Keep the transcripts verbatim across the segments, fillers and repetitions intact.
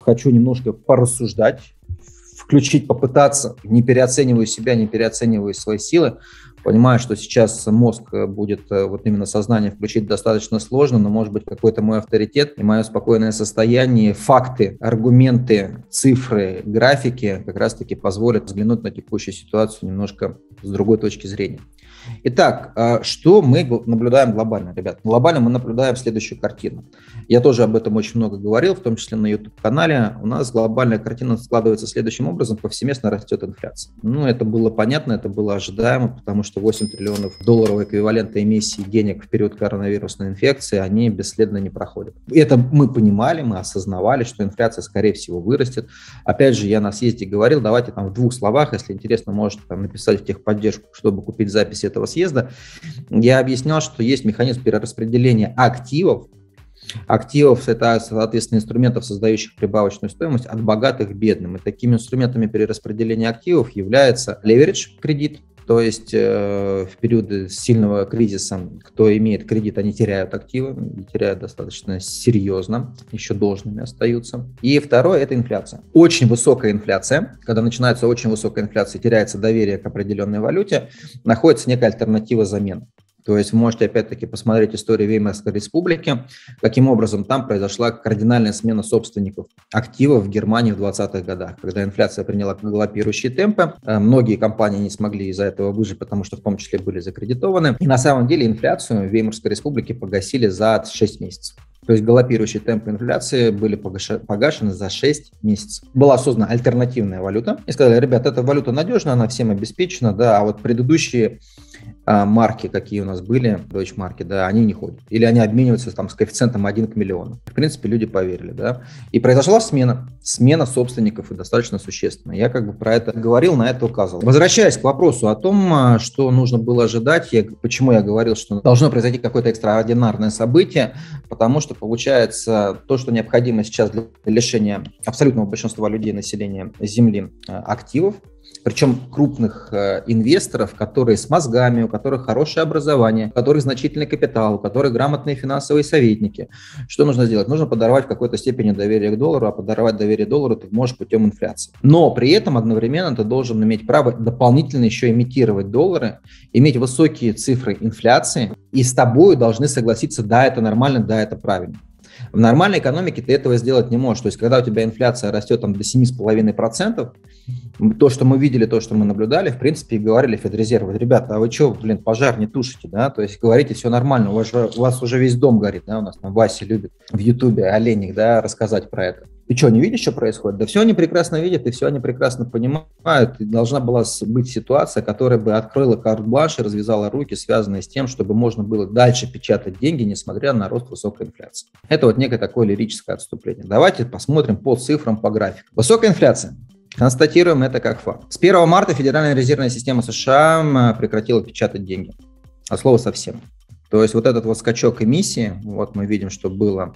хочу немножко порассуждать, включить, попытаться, не переоцениваю себя, не переоцениваю свои силы. Понимаю, что сейчас мозг будет, вот именно сознание включить достаточно сложно, но, может быть, какой-то мой авторитет и мое спокойное состояние, факты, аргументы, цифры, графики как раз-таки позволят взглянуть на текущую ситуацию немножко с другой точки зрения. Итак, что мы наблюдаем глобально, ребят? Глобально мы наблюдаем следующую картину. Я тоже об этом очень много говорил, в том числе на YouTube-канале. У нас глобальная картина складывается следующим образом: повсеместно растет инфляция. Ну, это было понятно, это было ожидаемо, потому что восемь триллионов долларов эквивалента эмиссии денег в период коронавирусной инфекции, они бесследно не проходят. Это мы понимали, мы осознавали, что инфляция, скорее всего, вырастет. Опять же, я на съезде говорил, давайте там в двух словах, если интересно, можете там написать в техподдержку, чтобы купить запись этого съезда. Я объяснял, что есть механизм перераспределения активов. Активов – это, соответственно, инструментов, создающих прибавочную стоимость, от богатых к бедным. И такими инструментами перераспределения активов является леверидж кредит. То есть э, в периоды сильного кризиса, кто имеет кредит, они теряют активы, и теряют достаточно серьезно, еще должными остаются. И второе – это инфляция. Очень высокая инфляция, когда начинается очень высокая инфляция, теряется доверие к определенной валюте, находится некая альтернатива замены. То есть вы можете опять-таки посмотреть историю Веймарской республики, каким образом там произошла кардинальная смена собственников активов в Германии в двадцатых годах, когда инфляция приняла галопирующие темпы. Многие компании не смогли из-за этого выжить, потому что в том числе были закредитованы. И на самом деле инфляцию в Веймарской республике погасили за шесть месяцев. То есть галопирующие темпы инфляции были погашены за шесть месяцев. Была создана альтернативная валюта. И сказали: ребят, эта валюта надежна, она всем обеспечена, да, а вот предыдущие а, марки, какие у нас были, Deutsche марки, да, они не ходят. Или они обмениваются там с коэффициентом один к миллиону. В принципе, люди поверили, да. И произошла смена. Смена собственников, и достаточно существенная. Я как бы про это говорил, на это указывал. Возвращаясь к вопросу о том, что нужно было ожидать, я, почему я говорил, что должно произойти какое-то экстраординарное событие, потому что получается то, что необходимо сейчас для лишения абсолютного большинства людей, населения Земли, активов, причем крупных э, инвесторов, которые с мозгами, у которых хорошее образование, у которых значительный капитал, у которых грамотные финансовые советники. Что нужно сделать? Нужно подорвать в какой-то степени доверие к доллару, а подорвать доверие к доллару ты можешь путем инфляции. Но при этом одновременно ты должен иметь право дополнительно еще имитировать доллары, иметь высокие цифры инфляции, и с тобой должны согласиться: да, это нормально, да, это правильно. В нормальной экономике ты этого сделать не можешь. То есть, когда у тебя инфляция растет там, до семь целых пять десятых процента, то, что мы видели, то, что мы наблюдали, в принципе, и говорили Федрезерву: ребята, а вы что, блин, пожар не тушите, да? То есть, говорите, все нормально, у вас, же, у вас уже весь дом горит, да? У нас там Вася любит в Ютубе, Олейник, да, рассказать про это. Ты что, не видишь, что происходит? Да все они прекрасно видят, и все они прекрасно понимают. И должна была быть ситуация, которая бы открыла карт-бланш и развязала руки, связанные с тем, чтобы можно было дальше печатать деньги, несмотря на рост высокой инфляции. Это вот некое такое лирическое отступление. Давайте посмотрим по цифрам, по графику. Высокая инфляция. Констатируем это как факт. С первого марта Федеральная резервная система США прекратила печатать деньги. От слова совсем. То есть вот этот вот скачок эмиссии, вот мы видим, что было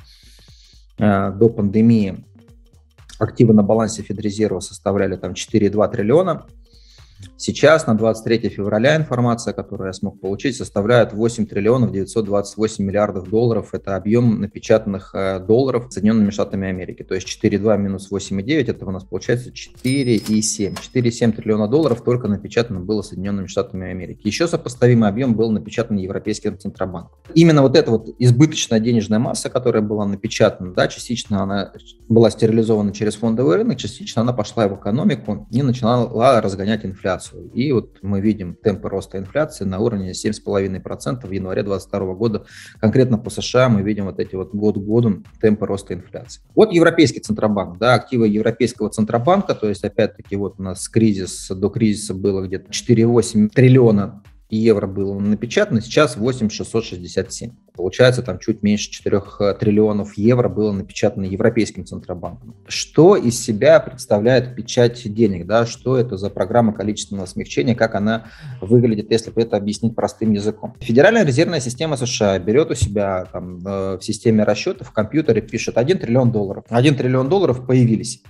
э, до пандемии, активы на балансе Федрезерва составляли там четыре целых два триллиона. Сейчас на двадцать третье февраля информация, которую я смог получить, составляет восемь триллионов девятьсот двадцать восемь миллиардов долларов. Это объем напечатанных э, долларов Соединенными Штатами Америки. То есть четыре целых два минус восемь целых девять, это у нас получается четыре целых семь. четыре целых семь триллиона долларов только напечатано было Соединенными Штатами Америки. Еще сопоставимый объем был напечатан Европейским Центробанком. Именно вот эта вот избыточная денежная масса, которая была напечатана, да, частично она была стерилизована через фондовый рынок, частично она пошла в экономику и начала разгонять инфляцию. И вот мы видим темпы роста инфляции на уровне семь целых пять десятых процента в январе две тысячи двадцать второго года. Конкретно по США мы видим вот эти вот год к году темпы роста инфляции. Вот Европейский Центробанк, да, активы Европейского Центробанка, то есть опять-таки вот у нас кризис, до кризиса было где-то четыре целых восемь триллиона евро было напечатано, сейчас восемь целых шестьсот шестьдесят семь. Получается, там чуть меньше четырёх триллионов евро было напечатано Европейским Центробанком. Что из себя представляет печать денег? Да? Что это за программа количественного смягчения? Как она выглядит, если это объяснить простым языком? Федеральная резервная система США берет у себя там, в системе расчетов, в компьютере пишет один триллион долларов. один триллион долларов появились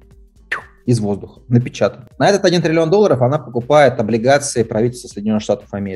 из воздуха, напечатан. На этот один триллион долларов она покупает облигации правительства Соединенных Штатов Америки.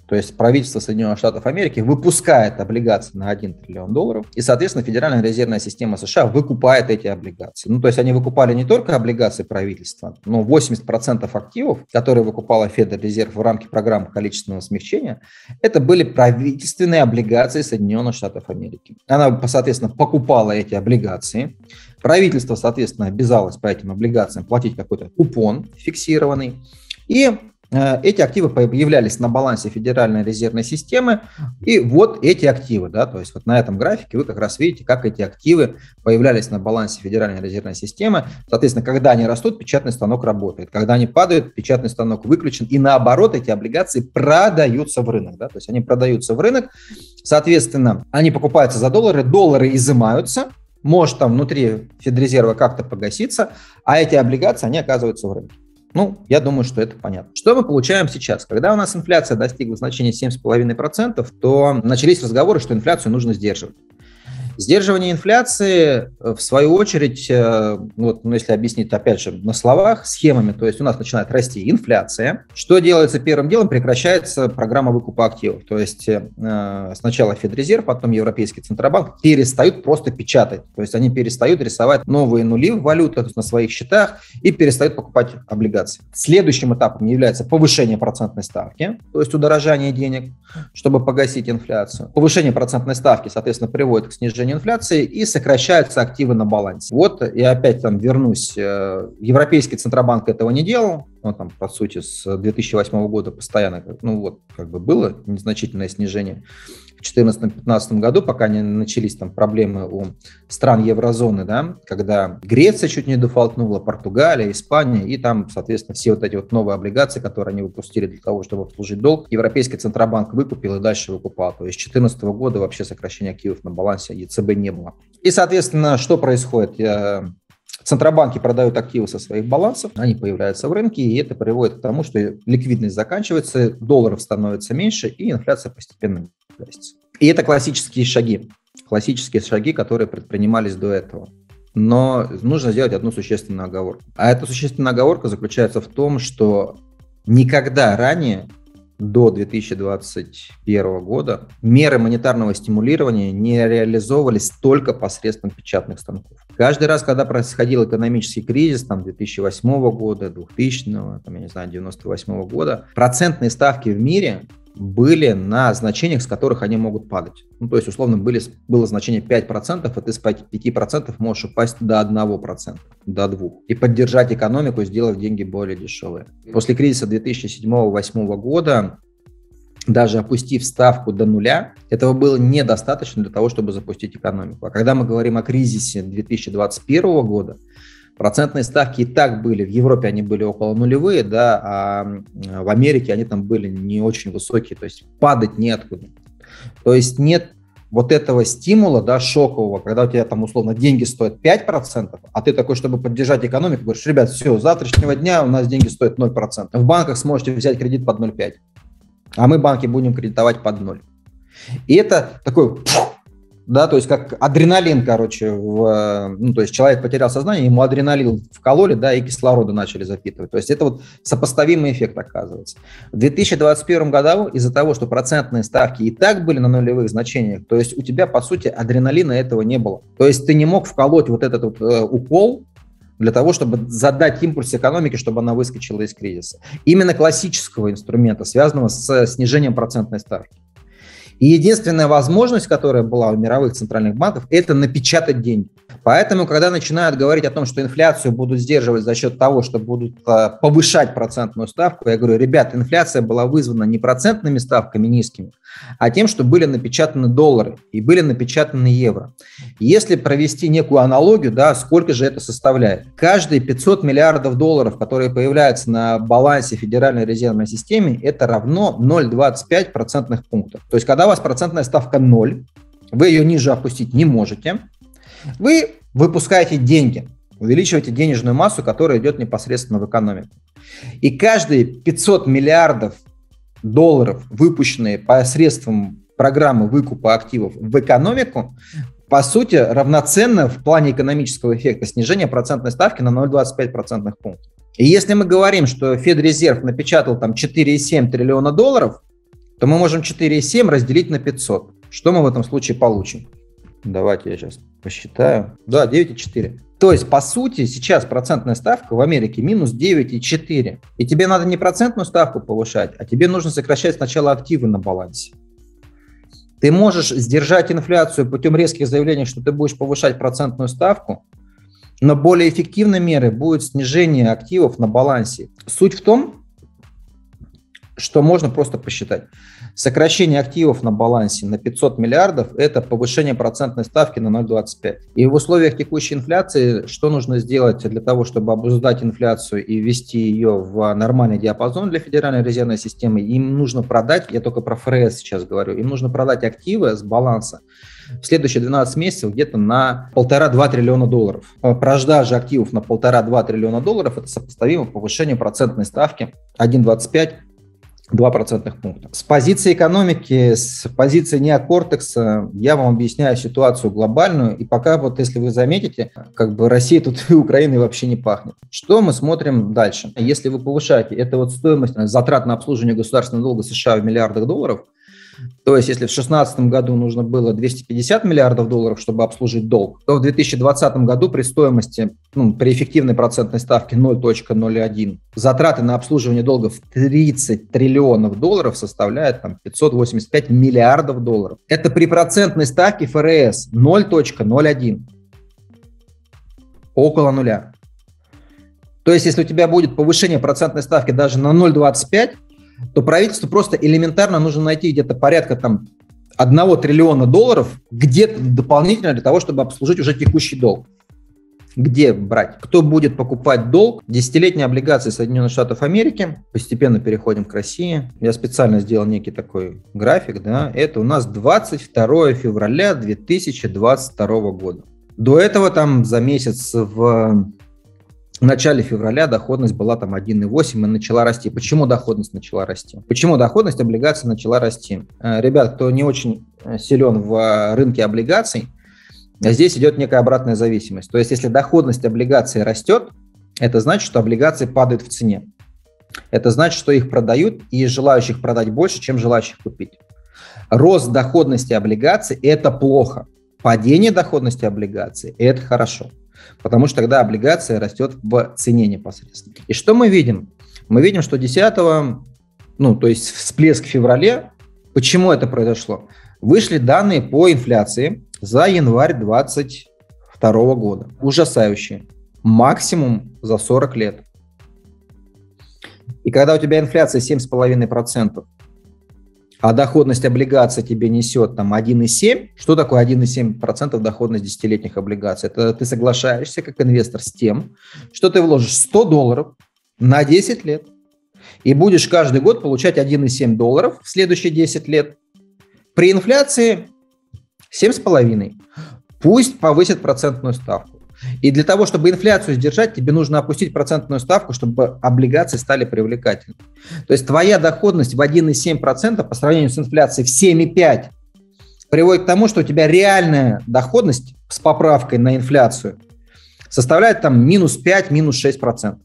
То есть правительство Соединенных Штатов Америки выпускает облигации на один триллион долларов, и, соответственно, Федеральная резервная система США выкупает эти облигации. Ну, то есть они выкупали не только облигации правительства, но восемьдесят процентов активов, которые выкупала Федрезерв в рамках программы количественного смягчения, это были правительственные облигации Соединенных Штатов Америки. Она, соответственно, покупала эти облигации. Правительство, соответственно, обязалось по этим облигациям платить какой-то купон фиксированный. И э, эти активы появлялись на балансе Федеральной резервной системы. И вот эти активы, да, то есть вот на этом графике вы как раз видите, как эти активы появлялись на балансе Федеральной резервной системы. Соответственно, когда они растут, печатный станок работает. Когда они падают, печатный станок выключен. И наоборот, эти облигации продаются в рынок. Да, то есть они продаются в рынок. Соответственно, они покупаются за доллары, доллары изымаются. Может там внутри Федрезерва как-то погаситься, а эти облигации, они оказываются в рынке. Ну, я думаю, что это понятно. Что мы получаем сейчас? Когда у нас инфляция достигла значения семь целых пять десятых процента, то начались разговоры, что инфляцию нужно сдерживать. Сдерживание инфляции, в свою очередь, вот, ну, если объяснить, опять же, на словах, схемами, то есть у нас начинает расти инфляция. Что делается первым делом? Прекращается программа выкупа активов. То есть э, сначала Федрезерв, потом Европейский Центробанк перестают просто печатать. То есть они перестают рисовать новые нули в валютах на своих счетах и перестают покупать облигации. Следующим этапом является повышение процентной ставки, то есть удорожание денег, чтобы погасить инфляцию. Повышение процентной ставки, соответственно, приводит к снижению инфляции и сокращаются активы на балансе. Вот я опять там вернусь. Европейский Центробанк этого не делал. Он там, по сути, с две тысячи восьмого года постоянно, ну вот, как бы было незначительное снижение. В две тысячи четырнадцатом-пятнадцатом году, пока не начались там проблемы у стран еврозоны, да, когда Греция чуть не дефолтнула, Португалия, Испания, и там, соответственно, все вот эти вот новые облигации, которые они выпустили для того, чтобы обслужить долг, Европейский Центробанк выкупил и дальше выкупал. То есть с две тысячи четырнадцатого года вообще сокращения активов на балансе ЕЦБ не было. И, соответственно, что происходит? Центробанки продают активы со своих балансов, они появляются в рынке, и это приводит к тому, что ликвидность заканчивается, долларов становится меньше, и инфляция постепенно гасится. И это классические шаги, классические шаги, которые предпринимались до этого. Но нужно сделать одну существенную оговорку. А эта существенная оговорка заключается в том, что никогда ранее, до две тысячи двадцать первого года, меры монетарного стимулирования не реализовывались только посредством печатных станков. Каждый раз, когда происходил экономический кризис, там, две тысячи восьмого года, двухтысячного, там, я не знаю, девяносто восьмого года, процентные ставки в мире были на значениях, с которых они могут падать. Ну, то есть, условно, были, было значение пять процентов, и ты с пяти процентов можешь упасть до одного процента, до двух процентов, и поддержать экономику, сделав деньги более дешевые. После кризиса две тысячи седьмого-две тысячи восьмого года, даже опустив ставку до нуля, этого было недостаточно для того, чтобы запустить экономику. А когда мы говорим о кризисе две тысячи двадцать первого года, процентные ставки и так были, в Европе они были около нулевые, да, а в Америке они там были не очень высокие, то есть падать неоткуда. То есть нет вот этого стимула, да, шокового, когда у тебя там условно деньги стоят пять процентов, а ты такой, чтобы поддержать экономику, говоришь: ребят, все, с завтрашнего дня у нас деньги стоят ноль процентов. В банках сможете взять кредит под ноль целых пять десятых, а мы банки будем кредитовать под ноль. И это такой... Да, то есть как адреналин, короче, в, ну, то есть человек потерял сознание, ему адреналин вкололи, да, и кислорода начали запитывать. То есть это вот сопоставимый эффект оказывается. В две тысячи двадцать первом году из-за того, что процентные ставки и так были на нулевых значениях, то есть у тебя, по сути, адреналина этого не было. То есть ты не мог вколоть вот этот вот, э, укол для того, чтобы задать импульс экономике, чтобы она выскочила из кризиса. Именно классического инструмента, связанного с снижением процентной ставки. И единственная возможность, которая была у мировых центральных банков, это напечатать деньги. Поэтому, когда начинают говорить о том, что инфляцию будут сдерживать за счет того, что будут а, повышать процентную ставку, я говорю: ребят, инфляция была вызвана не процентными ставками низкими, а тем, что были напечатаны доллары и были напечатаны евро. Если провести некую аналогию, да, сколько же это составляет? Каждые пятьсот миллиардов долларов, которые появляются на балансе Федеральной резервной системы, это равно ноль целых двадцать пять сотых процентных пунктов. То есть, когда у вас процентная ставка ноль, вы ее ниже опустить не можете, вы выпускаете деньги, увеличиваете денежную массу, которая идет непосредственно в экономику. И каждые пятьсот миллиардов долларов, выпущенные посредством программы выкупа активов в экономику, по сути, равноценно в плане экономического эффекта снижения процентной ставки на ноль целых двадцать пять сотых процентных пунктов. И если мы говорим, что Федрезерв напечатал там четыре целых семь десятых триллиона долларов, то мы можем четыре и семь разделить на пятьсот. Что мы в этом случае получим? Давайте я сейчас посчитаю. Да, девять и четыре. То есть, по сути, сейчас процентная ставка в Америке минус девять и четыре. И тебе надо не процентную ставку повышать, а тебе нужно сокращать сначала активы на балансе. Ты можешь сдержать инфляцию путем резких заявлений, что ты будешь повышать процентную ставку, но более эффективной мерой будет снижение активов на балансе. Суть в том, что можно просто посчитать. Сокращение активов на балансе на пятьсот миллиардов – это повышение процентной ставки на ноль целых двадцать пять сотых. И в условиях текущей инфляции что нужно сделать для того, чтобы обуздать инфляцию и ввести ее в нормальный диапазон для Федеральной резервной системы? Им нужно продать, я только про ФРС сейчас говорю, им нужно продать активы с баланса в следующие двенадцать месяцев где-то на полтора-два триллиона долларов. Продажа активов на полтора-два триллиона долларов – это сопоставимо повышению процентной ставки один целых двадцать пять сотых. два процентных пункта. С позиции экономики, с позиции неокортекса я вам объясняю ситуацию глобальную, и пока вот если вы заметите, как бы Россия тут и Украиной вообще не пахнет. Что мы смотрим дальше? Если вы повышаете, это вот стоимость затрат на обслуживание государственного долга США в миллиардах долларов, то есть если в две тысячи шестнадцатом году нужно было двести пятьдесят миллиардов долларов, чтобы обслужить долг, то в две тысячи двадцатом году при стоимости, ну, при эффективной процентной ставке ноль целых ноль один затраты на обслуживание долга в тридцать триллионов долларов составляют там, пятьсот восемьдесят пять миллиардов долларов. Это при процентной ставке ФРС ноль целых ноль один. Около нуля. То есть если у тебя будет повышение процентной ставки даже на ноль целых двадцать пять сотых, то правительству просто элементарно нужно найти где-то порядка там одного триллиона долларов где-то дополнительно для того, чтобы обслужить уже текущий долг. Где брать? Кто будет покупать долг? Десятилетние облигации Соединенных Штатов Америки. Постепенно переходим к России. Я специально сделал некий такой график. Да? Это у нас двадцать второе февраля две тысячи двадцать второго года. До этого там за месяц в... В начале февраля доходность была там один целых восемь и начала расти. Почему доходность начала расти? Почему доходность облигаций начала расти? Ребят, кто не очень силен в рынке облигаций, здесь идет некая обратная зависимость. То есть если доходность облигаций растет, это значит, что облигации падают в цене. Это значит, что их продают и желающих продать больше, чем желающих купить. Рост доходности облигаций – это плохо. Падение доходности облигаций – это хорошо. Потому что тогда облигация растет в цене непосредственно. И что мы видим? Мы видим, что десятого, ну, то есть всплеск в феврале. Почему это произошло? Вышли данные по инфляции за январь две тысячи двадцать второго года. Ужасающие. Максимум за сорок лет. И когда у тебя инфляция семь целых пять десятых процента, а доходность облигаций тебе несет там один целых семь десятых процента. Что такое один целых семь десятых процента доходность десятилетних облигаций? Это ты соглашаешься как инвестор с тем, что ты вложишь сто долларов на десять лет и будешь каждый год получать один целых семь десятых долларов в следующие десять лет. При инфляции семь целых пять десятых. Пусть повысит процентную ставку. И для того, чтобы инфляцию сдержать, тебе нужно опустить процентную ставку, чтобы облигации стали привлекательны. То есть твоя доходность в один целых семь десятых процента по сравнению с инфляцией в семь целых пять десятых приводит к тому, что у тебя реальная доходность с поправкой на инфляцию составляет там минус пять, минус шесть процентов.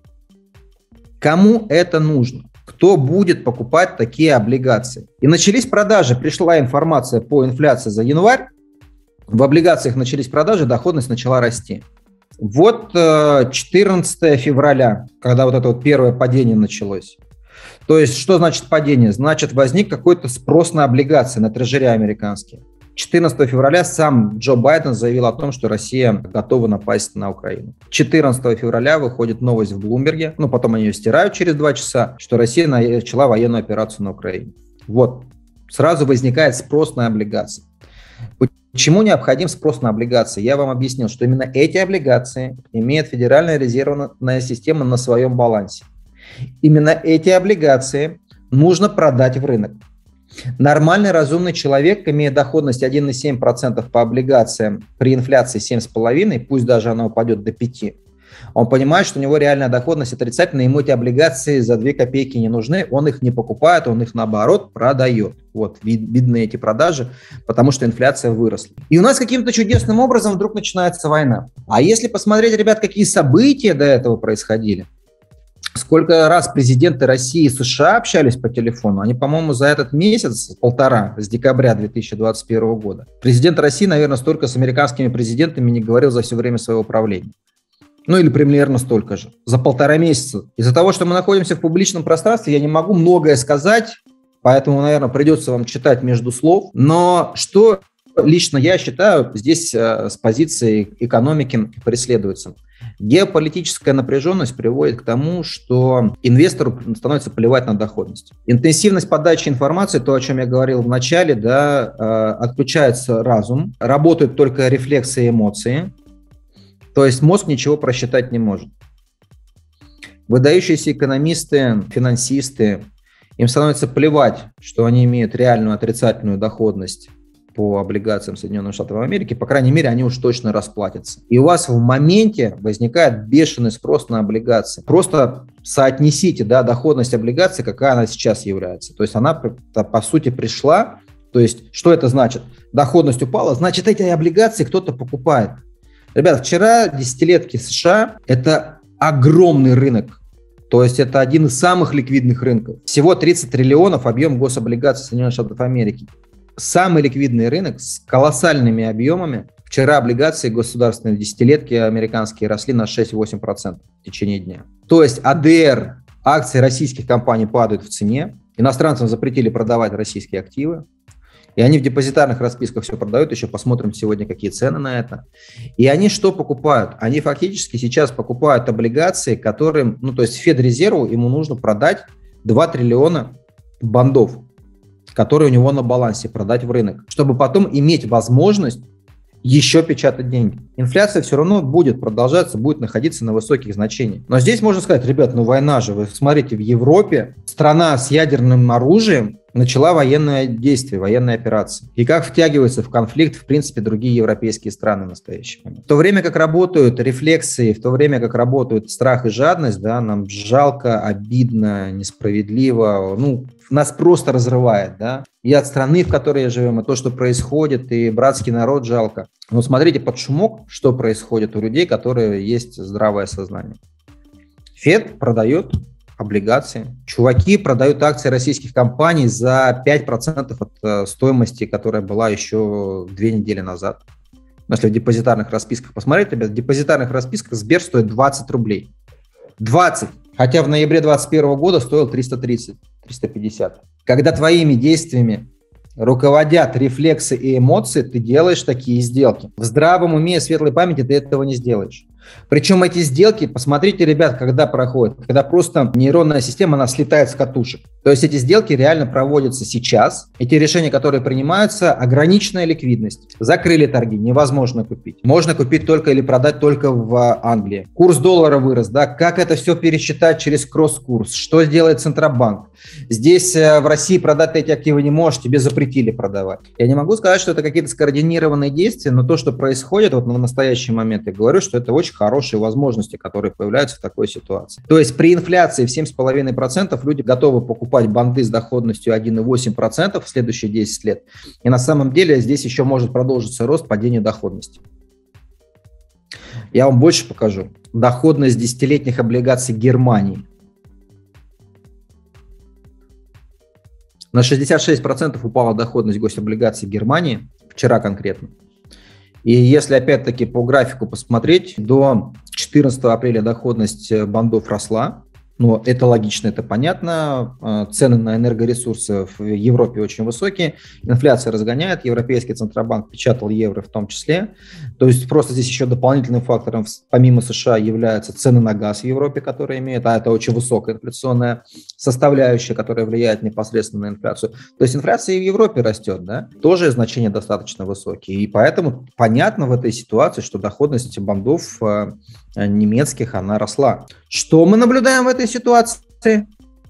Кому это нужно? Кто будет покупать такие облигации? И начались продажи, пришла информация по инфляции за январь, в облигациях начались продажи, доходность начала расти. Вот четырнадцатого февраля, когда вот это вот первое падение началось. То есть, что значит падение? Значит, возник какой-то спрос на облигации, на трежери американские. четырнадцатого февраля сам Джо Байден заявил о том, что Россия готова напасть на Украину. четырнадцатого февраля выходит новость в Блумберге, ну, потом они ее стирают через два часа, что Россия начала военную операцию на Украине. Вот, сразу возникает спрос на облигации. Почему необходим спрос на облигации? Я вам объяснил, что именно эти облигации имеет Федеральная резервная система на своем балансе. Именно эти облигации нужно продать в рынок. Нормальный разумный человек, имея доходность один целых семь десятых процента по облигациям при инфляции семь целых пять десятых, пусть даже она упадет до пяти процентов, он понимает, что у него реальная доходность отрицательная, ему эти облигации за две копейки не нужны, он их не покупает, он их наоборот продает. Вот, вид, видны эти продажи, потому что инфляция выросла. И у нас каким-то чудесным образом вдруг начинается война. А если посмотреть, ребят, какие события до этого происходили, Сколько раз президенты России и США общались по телефону? Они, по-моему, за этот месяц, полтора, с декабря две тысячи двадцать первого года, президент России, наверное, столько с американскими президентами не говорил за все время своего правления. Ну или примерно столько же. За полтора месяца. Из-за того, что мы находимся в публичном пространстве, я не могу многое сказать, поэтому, наверное, придется вам читать между слов. Но что лично я считаю здесь с позиции экономики преследуется? Геополитическая напряженность приводит к тому, что инвестору становится плевать на доходность. Интенсивность подачи информации, то, о чем я говорил в начале, да, отключается разум, работают только рефлексы и эмоции, то есть мозг ничего просчитать не может. Выдающиеся экономисты, финансисты, им становится плевать, что они имеют реальную отрицательную доходность по облигациям Соединенных Штатов Америки, по крайней мере, они уж точно расплатятся. И у вас в моменте возникает бешеный спрос на облигации. Просто соотнесите, да, доходность облигаций, какая она сейчас является. То есть она, по сути, пришла. То есть что это значит? Доходность упала, значит, эти облигации кто-то покупает. Ребята, вчера десятилетки США – это огромный рынок. То есть это один из самых ликвидных рынков. Всего тридцать триллионов объем гособлигаций Соединенных Штатов Америки. Самый ликвидный рынок с колоссальными объемами. Вчера облигации государственные десятилетки американские росли на шесть-восемь процентов в течение дня. То есть а дэ эр, акции российских компаний падают в цене. Иностранцам запретили продавать российские активы. И они в депозитарных расписках все продают. Еще посмотрим сегодня, какие цены на это. И они что покупают? Они фактически сейчас покупают облигации, которым, ну то есть Федрезерву ему нужно продать два триллиона бандов, которые у него на балансе, продать в рынок, чтобы потом иметь возможность еще печатать деньги. Инфляция все равно будет продолжаться, будет находиться на высоких значениях. Но здесь можно сказать, ребят, ну война же, вы смотрите, в Европе страна с ядерным оружием начала военное действие, военные операции. И как втягиваются в конфликт, в принципе, другие европейские страны в настоящий момент. В то время как работают рефлексы, в то время как работают страх и жадность, да, нам жалко, обидно, несправедливо, ну, нас просто разрывает, да. И от страны, в которой живем, и то, что происходит, и братский народ жалко. Но смотрите под шумок, что происходит у людей, которые есть здравое сознание. Фед продает облигации. Чуваки продают акции российских компаний за пять процентов от стоимости, которая была еще две недели назад. Если в депозитарных расписках посмотреть, ребят, в депозитарных расписках Сбер стоит двадцать рублей. двадцать! Хотя в ноябре две тысячи двадцать первого года стоил триста тридцать, триста пятьдесят. Когда твоими действиями руководят рефлексы и эмоции, ты делаешь такие сделки. В здравом уме и светлой памяти ты этого не сделаешь. Причем эти сделки, посмотрите, ребят, когда проходят, когда просто нейронная система, она слетает с катушек. То есть эти сделки реально проводятся сейчас. Эти решения, которые принимаются, ограниченная ликвидность. Закрыли торги, невозможно купить. Можно купить только или продать только в Англии. Курс доллара вырос, да, как это все пересчитать через кросс-курс? Что сделает Центробанк? Здесь в России продать эти активы не можешь, тебе запретили продавать. Я не могу сказать, что это какие-то скоординированные действия, но то, что происходит вот в настоящий момент, я говорю, что это очень хорошие возможности, которые появляются в такой ситуации. То есть при инфляции в семь целых пять десятых процента люди готовы покупать банды с доходностью один целых восемь десятых процента в следующие десять лет. И на самом деле здесь еще может продолжиться рост падения доходности. Я вам больше покажу. Доходность десятилетних облигаций Германии. На шестьдесят шесть процентов упала доходность гособлигаций Германии, вчера конкретно. И если опять-таки по графику посмотреть, до четырнадцатого апреля доходность бандов росла. Ну, это логично, это понятно. Цены на энергоресурсы в Европе очень высокие. Инфляция разгоняет. Европейский Центробанк печатал евро в том числе. То есть просто здесь еще дополнительным фактором, помимо США, являются цены на газ в Европе, которые имеют, а это очень высокая инфляционная составляющая, которая влияет непосредственно на инфляцию. То есть инфляция и в Европе растет, да? Тоже значения достаточно высокие. И поэтому понятно в этой ситуации, что доходность бандов немецких, она росла. Что мы наблюдаем в этой ситуации?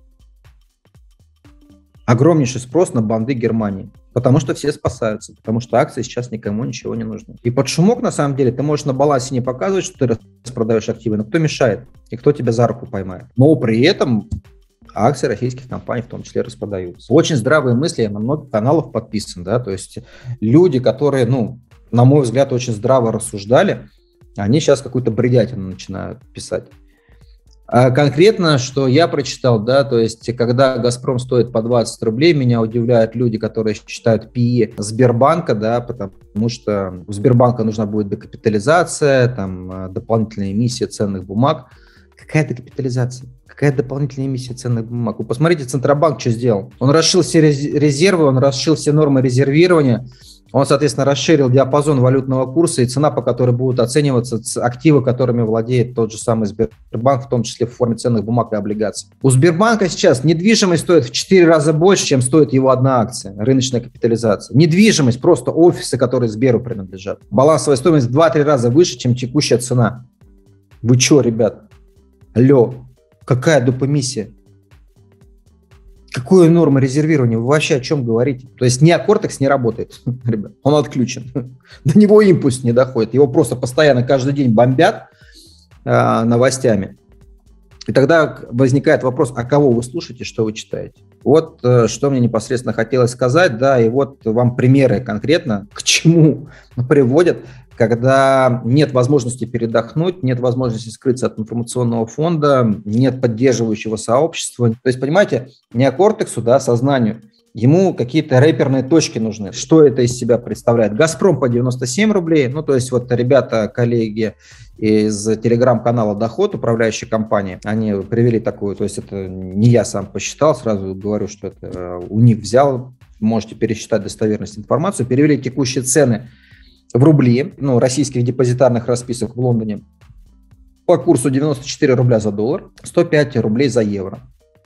Огромнейший спрос на банды Германии. Потому что все спасаются, потому что акции сейчас никому ничего не нужны. И под шумок, на самом деле, ты можешь на балансе не показывать, что ты распродаешь активы, но кто мешает? И кто тебя за руку поймает? Но при этом акции российских компаний в том числе распродаются. Очень здравые мысли, я на много каналов подписан, да, то есть люди, которые, ну, на мой взгляд, очень здраво рассуждали, они сейчас какую-то бредятину начинают писать. А конкретно, что я прочитал, да, то есть, когда «Газпром» стоит по двадцать рублей, меня удивляют люди, которые считают пи и Сбербанка, да, потому что у Сбербанка нужна будет декапитализация, там, дополнительная эмиссия ценных бумаг. Какая декапитализация? Какая дополнительная эмиссия ценных бумаг? Вы посмотрите, Центробанк что сделал. Он расширил все резервы, он расширил все нормы резервирования, он, соответственно, расширил диапазон валютного курса и цена, по которой будут оцениваться активы, которыми владеет тот же самый Сбербанк, в том числе в форме ценных бумаг и облигаций. У Сбербанка сейчас недвижимость стоит в четыре раза больше, чем стоит его одна акция, рыночная капитализация. Недвижимость, просто офисы, которые Сберу принадлежат. Балансовая стоимость в два-три раза выше, чем текущая цена. Вы что, ребят? Алло, какая допомиссия? Какую норму резервирования? Вы вообще о чем говорите? То есть неокортекс не работает, ребят, он отключен. До него импульс не доходит. Его просто постоянно каждый день бомбят э, новостями. И тогда возникает вопрос, а кого вы слушаете, что вы читаете? Вот э, что мне непосредственно хотелось сказать, да, и вот вам примеры конкретно, к чему приводят, когда нет возможности передохнуть, нет возможности скрыться от информационного фонда, нет поддерживающего сообщества. То есть, понимаете, неокортексу, да, сознанию, ему какие-то рэперные точки нужны. Что это из себя представляет? «Газпром» по девяносто семь рублей, ну, то есть вот ребята, коллеги из телеграм-канала «Доход», управляющей компании, они привели такую, то есть это не я сам посчитал, сразу говорю, что это у них взял, можете пересчитать достоверность информации, перевели текущие цены в рубли, ну, российских депозитарных расписок в Лондоне по курсу девяносто четыре рубля за доллар, сто пять рублей за евро.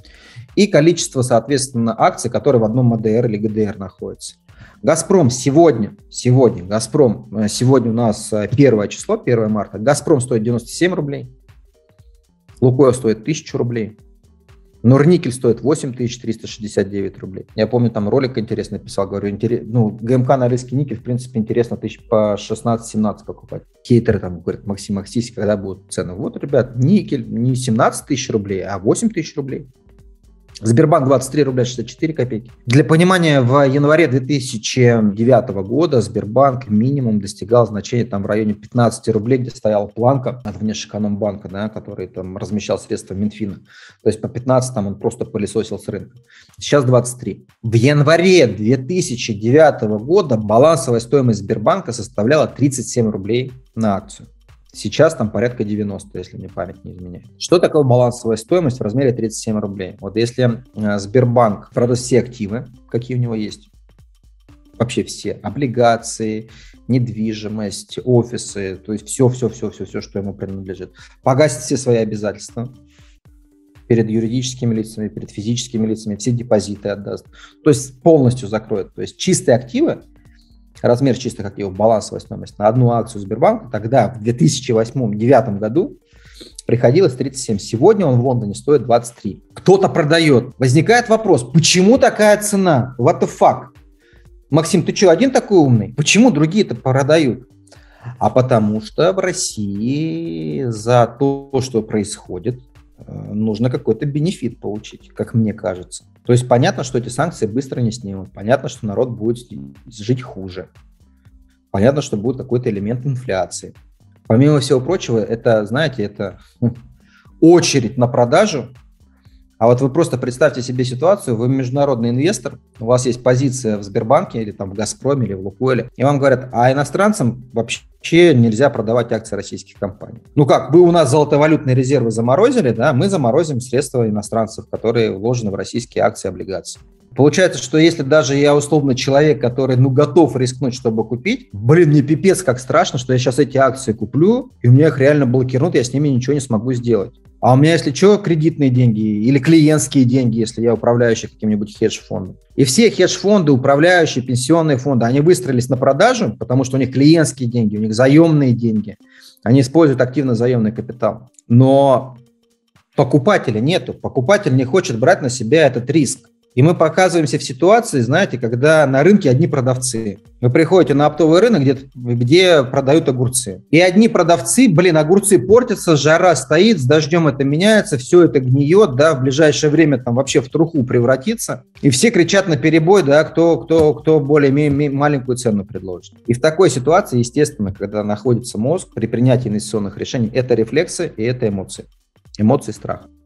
И количество, соответственно, акций, которые в одном эй ди эр или гэ дэ эр находятся. «Газпром» сегодня, сегодня, «Газпром», сегодня у нас первое число, первое марта, «Газпром» стоит девяносто семь рублей, «Лукойл» стоит тысячу рублей, Норникель стоит восемь тысяч триста шестьдесят девять рублей. Я помню, там ролик интересный писал, говорю, интерес, ну, ГМК Норильский никель, в принципе, интересно, тысяч по шестнадцать-семнадцать покупать. Хейтеры там говорят, Максим Аксись, когда будут цены? Вот, ребят, никель не семнадцать тысяч рублей, а восемь тысяч рублей. Сбербанк двадцать три рубля шестьдесят четыре копейки. Для понимания, в январе две тысячи девятого года Сбербанк минимум достигал значения там в районе пятнадцать рублей, где стояла планка от Внешэкономбанка, да, который там размещал средства Минфина. То есть по пятнадцать там он просто пылесосил с рынка. Сейчас двадцать три. В январе две тысячи девятого года балансовая стоимость Сбербанка составляла тридцать семь рублей на акцию. Сейчас там порядка девяносто, если мне память не изменяет. Что такое балансовая стоимость в размере тридцать семь рублей? Вот если Сбербанк продаст все активы, какие у него есть, вообще все, облигации, недвижимость, офисы, то есть все-все-все-все, что ему принадлежит, погасит все свои обязательства перед юридическими лицами, перед физическими лицами, все депозиты отдаст, то есть полностью закроет. То есть чистые активы, размер чистых активов, балансовая стоимость на одну акцию Сбербанка тогда в две тысячи восьмом — две тысячи девятом году приходилось тридцать семь. Сегодня он в Лондоне стоит двадцать три. Кто-то продает. Возникает вопрос, почему такая цена? What the fuck? Максим, ты что, один такой умный? Почему другие-то продают? А потому что в России за то, что происходит, нужно какой-то бенефит получить, как мне кажется. То есть понятно, что эти санкции быстро не снимут, понятно, что народ будет жить хуже, понятно, что будет какой-то элемент инфляции. Помимо всего прочего, это, знаете, это очередь на продажу. А вот вы просто представьте себе ситуацию, вы международный инвестор, у вас есть позиция в Сбербанке или там в Газпроме или в Лукойле, и вам говорят, а иностранцам вообще нельзя продавать акции российских компаний. Ну как, вы у нас золотовалютные резервы заморозили, да, мы заморозим средства иностранцев, которые вложены в российские акции и облигации. Получается, что если даже я условно человек, который, ну, готов рискнуть, чтобы купить, блин, мне пипец как страшно, что я сейчас эти акции куплю, и у меня их реально блокируют, я с ними ничего не смогу сделать. А у меня, если что, кредитные деньги или клиентские деньги, если я управляющий каким-нибудь хедж-фондом. И все хедж-фонды, управляющие, пенсионные фонды, они выстроились на продажу, потому что у них клиентские деньги, у них заемные деньги. Они используют активно заемный капитал. Но покупателя нету. Покупатель не хочет брать на себя этот риск. И мы показываемся в ситуации, знаете, когда на рынке одни продавцы. Вы приходите на оптовый рынок, где, где продают огурцы. И одни продавцы, блин, огурцы портятся, жара стоит, с дождем это меняется, все это гниет, да, в ближайшее время там вообще в труху превратится. И все кричат на перебой, да, кто, кто, кто более маленькую цену предложит. И в такой ситуации, естественно, когда находится мозг при принятии инвестиционных решений, это рефлексы и это эмоции. Эмоции, страх.